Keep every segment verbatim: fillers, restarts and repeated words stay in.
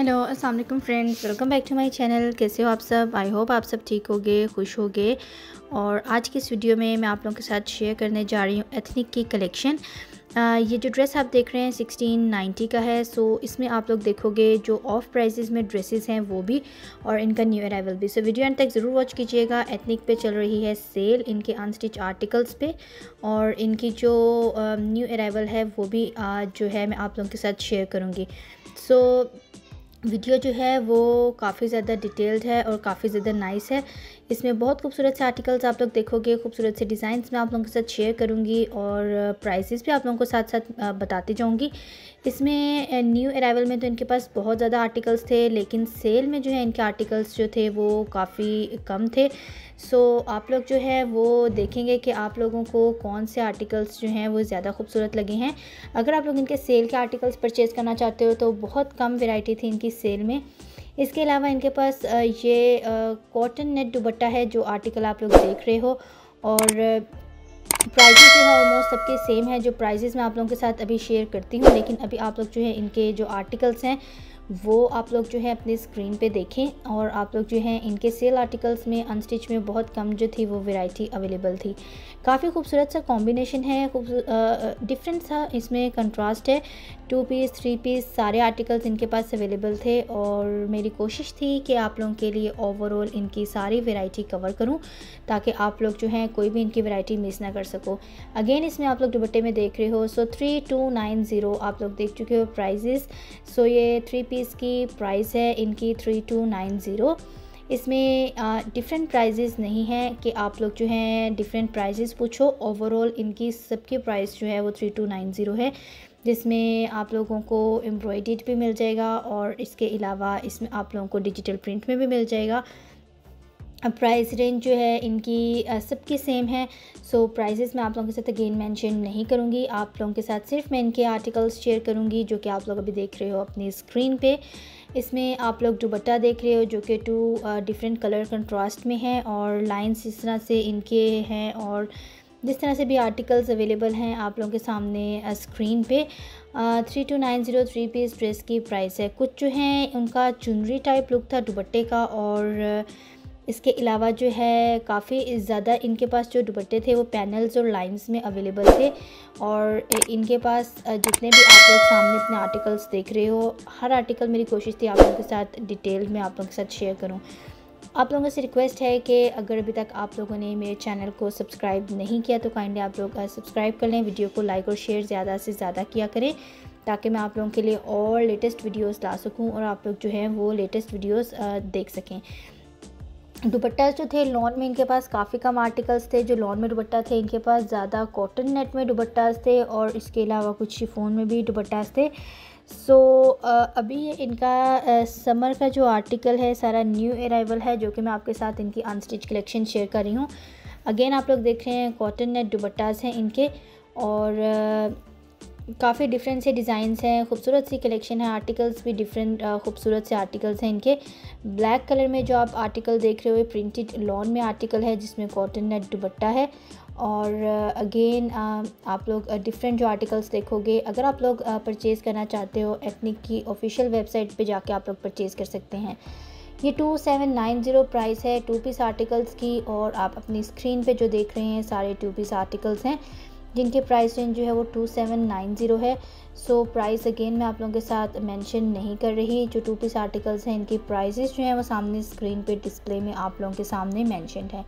Hello अस्सलाम वालेकुम friends, welcome back to my channel. कैसे हो आप सब? आई होप आप सब ठीक होगे, खुश होगे। और आज की इस वीडियो में मैं आप लोगों के साथ शेयर करने जा रही हूँ एथनिक की कलेक्शन। ये जो ड्रेस आप देख रहे हैं सिक्सटीन नाइन्टी का है। सो इसमें आप लोग देखोगे जो ऑफ प्राइसेस में ड्रेसेस हैं वो भी, और इनका न्यू अराइवल भी। सो वीडियो एंड तक ज़रूर वॉच कीजिएगा। एथनिक पे चल रही है सेल इनके अनस्टिच आर्टिकल्स पे, और इनकी जो न्यू अराइवल है वो भी आज जो है मैं आप लोगों के साथ शेयर करूँगी। सो वीडियो जो है वो काफ़ी ज़्यादा डिटेल्ड है और काफ़ी ज़्यादा नाइस है। इसमें बहुत खूबसूरत से आर्टिकल्स आप लोग देखोगे, खूबसूरत से डिज़ाइंस मैं आप लोगों के साथ शेयर करूंगी, और प्राइसेस भी आप लोगों को साथ साथ बताती जाऊंगी। इसमें न्यू अराइवल में तो इनके पास बहुत ज़्यादा आर्टिकल्स थे, लेकिन सेल में जो है इनके आर्टिकल्स जो थे वो काफ़ी कम थे। सो आप लोग जो है वो देखेंगे कि आप लोगों को कौन से आर्टिकल्स जो हैं वो ज़्यादा खूबसूरत लगे हैं। अगर आप लोग इनके सेल के आर्टिकल्स परचेज़ करना चाहते हो तो बहुत कम वैरायटी थी इनकी सेल में। इसके अलावा इनके पास ये कॉटन नेट दुपट्टा है जो आर्टिकल आप लोग देख रहे हो, और प्राइसेस जो है ऑलमोस्ट सबके सेम है। जो प्राइसेस मैं आप लोगों के साथ अभी शेयर करती हूँ, लेकिन अभी आप लोग जो है इनके जो आर्टिकल्स हैं वो आप लोग जो है अपनी स्क्रीन पे देखें। और आप लोग जो है इनके सेल आर्टिकल्स में अनस्टिच में बहुत कम जो थी वो वैरायटी अवेलेबल थी। काफ़ी खूबसूरत सा कॉम्बिनेशन है, डिफरेंट सा इसमें कंट्रास्ट है। टू पीस थ्री पीस सारे आर्टिकल्स इनके पास अवेलेबल थे, और मेरी कोशिश थी कि आप लोगों के लिए ओवरऑल इनकी सारी वैरायटी कवर करूं, ताकि आप लोग जो है कोई भी इनकी वैरायटी मिस ना कर सको। अगेन इसमें आप लोग दुपट्टे में देख रहे हो। So three two nine zero आप लोग देख चुके हो प्राइजेस। सो ये थ्री पीस की प्राइस है इनकी थ्री टू नाइन ज़ीरो। इसमें डिफरेंट प्राइजेस नहीं है कि आप लोग जो हैं डिफरेंट प्राइजेस पूछो। ओवरऑल इनकी सबकी प्राइस जो है वो थ्री टू नाइन ज़ीरो है, जिसमें आप लोगों को एम्ब्रॉयडर्ड भी मिल जाएगा, और इसके अलावा इसमें आप लोगों को डिजिटल प्रिंट में भी मिल जाएगा। प्राइस रेंज जो है इनकी सबकी सेम है। सो प्राइसेस मैं आप लोगों के साथ अगेन मेंशन नहीं करूँगी, आप लोगों के साथ सिर्फ मैं इनके आर्टिकल्स शेयर करूँगी जो कि आप लोग अभी देख रहे हो अपनी स्क्रीन पे। इसमें आप लोग दुपट्टा देख रहे हो जो कि टू डिफरेंट कलर कंट्रास्ट में है, और लाइंस इस तरह से इनके हैं, और जिस तरह से भी आर्टिकल्स अवेलेबल हैं आप लोगों के सामने स्क्रीन पे। Three two nine zero three piece dress की प्राइस है। कुछ जो है उनका चुनरी टाइप लुक था दुपट्टे का, और इसके अलावा जो है काफ़ी ज़्यादा इनके पास जो दुपट्टे थे वो पैनल्स और लाइंस में अवेलेबल थे। और इनके पास जितने भी आप लोग सामने अपने आर्टिकल्स देख रहे हो, हर आर्टिकल मेरी कोशिश थी आप लोगों के साथ डिटेल में आप लोगों के साथ शेयर करूं। आप लोगों से रिक्वेस्ट है कि अगर अभी तक आप लोगों ने मेरे चैनल को सब्सक्राइब नहीं किया तो काइंडली आप लोग सब्सक्राइब कर लें, वीडियो को लाइक और शेयर ज़्यादा से ज़्यादा किया करें, ताकि मैं आप लोगों के लिए और लेटेस्ट वीडियोस ला सकूं और आप लोग जो है वो लेटेस्ट वीडियोस देख सकें। दुपट्टा जो थे लॉन में इनके पास काफ़ी कम आर्टिकल्स थे। जो लॉन में दुपट्टा थे इनके पास ज़्यादा कॉटन नेट में दुपट्टास थे, और इसके अलावा कुछ शिफॉन में भी दुपट्टास थे। सो so, अभी ये इनका समर का जो आर्टिकल है सारा न्यू अराइवल है, जो कि मैं आपके साथ इनकी अनस्टिच कलेक्शन शेयर कर रही हूँ। अगेन आप लोग देख रहे हैं कॉटन नेट दुपट्टास हैं इनके, और काफ़ी डिफरेंट से डिज़ाइंस हैं, खूबसूरत सी कलेक्शन है। आर्टिकल्स भी डिफरेंट खूबसूरत से आर्टिकल्स हैं इनके। ब्लैक कलर में जो आप आर्टिकल देख रहे हो प्रिंटेड लॉन में आर्टिकल है जिसमें कॉटन नेट दुपट्टा है। और अगेन आप लोग डिफरेंट जो आर्टिकल्स देखोगे, अगर आप लोग परचेज़ करना चाहते हो एथनिक की ऑफिशियल वेबसाइट पे जाके आप लोग परचेज़ कर सकते हैं। ये two seven nine zero price है टू पीस आर्टिकल्स की, और आप अपनी स्क्रीन पे जो देख रहे हैं सारे टू पीस आर्टिकल्स हैं जिनके प्राइस रेंज जो है वो टू सेवन नाइन ज़ीरो है। सो प्राइस अगेन मैं आप लोगों के साथ मेंशन नहीं कर रही। जो टू पीस आर्टिकल्स हैं इनकी प्राइसेस जो हैं वो सामने स्क्रीन पे डिस्प्ले में आप लोगों के सामने मेंशन्ड है।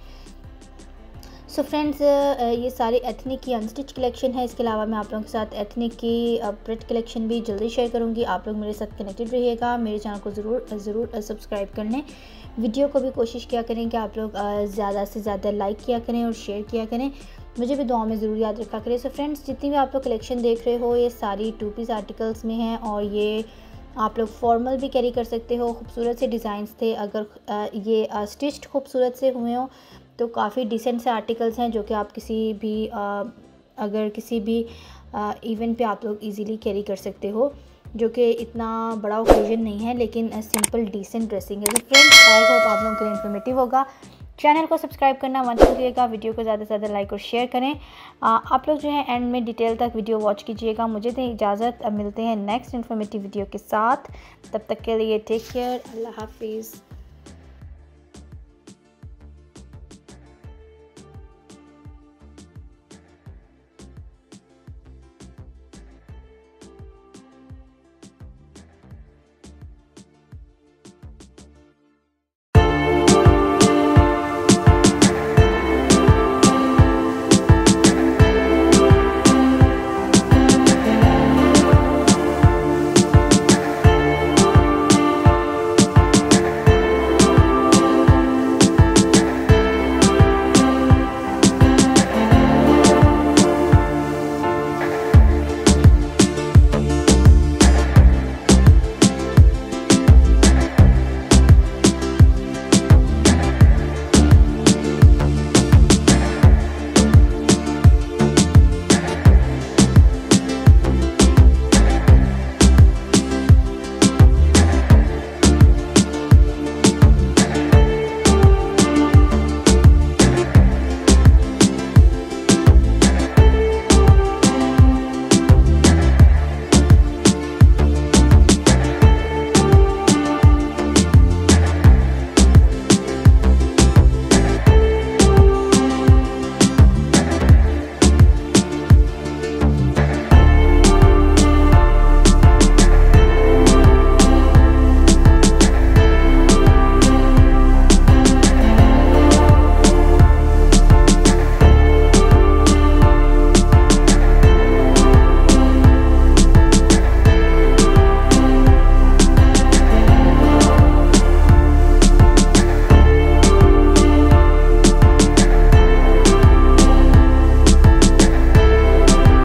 सो so फ्रेंड्स, ये सारी एथनिक की अनस्टिच कलेक्शन है। इसके अलावा मैं आप लोगों के साथ एथनिक की प्रिंट कलेक्शन भी जल्दी शेयर करूँगी। आप लोग मेरे साथ कनेक्टेड रहिएगा, मेरे चैनल को ज़रूर ज़रूर सब्सक्राइब कर लें। वीडियो को भी कोशिश किया करें कि आप लोग ज़्यादा से ज़्यादा लाइक किया करें और शेयर किया करें, मुझे भी दुआ में ज़रूर याद रखा करें। सो फ्रेंड्स, जितनी भी आप लोग कलेक्शन देख रहे हो ये सारी टू पीस आर्टिकल्स में हैं, और ये आप लोग फॉर्मल भी कैरी कर सकते हो। खूबसूरत से डिज़ाइंस थे। अगर ये स्टिच्ड खूबसूरत से हुए हो तो काफ़ी डिसेंट से आर्टिकल्स हैं जो कि आप किसी भी आ, अगर किसी भी इवेंट पे आप लोग इजीली कैरी कर सकते हो, जो कि इतना बड़ा ओकेजन नहीं है लेकिन सिंपल डिसेंट ड्रेसिंग है। तो फ्रेंड्स, आई होप आप लोगों के लिए इन्फॉर्मेटिव होगा। चैनल को सब्सक्राइब करना मत भूलिएगा। वीडियो को ज़्यादा से ज़्यादा लाइक और शेयर करें। आ, आप लोग जो है एंड में डिटेल तक वीडियो वॉच कीजिएगा। मुझे दें इजाज़त, अब मिलते हैं नेक्स्ट इन्फॉर्मेटिव वीडियो के साथ। तब तक के लिए टेक केयर, अल्लाह हाफिज़।